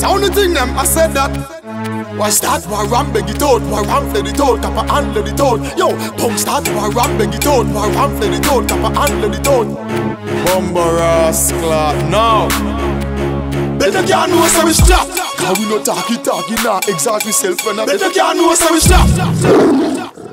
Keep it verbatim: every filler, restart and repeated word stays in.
Only thing them, I said that. Why start war ram beg it out, war ram fled it out, tap a hand let it out. Yo, punk start war ram beg it out, war ram fled it out, tap a hand let it out. Bumbo rascal, now. Better can't know so we stop. Cause we no talky talky now, exalt myself when I better can't know so we stop.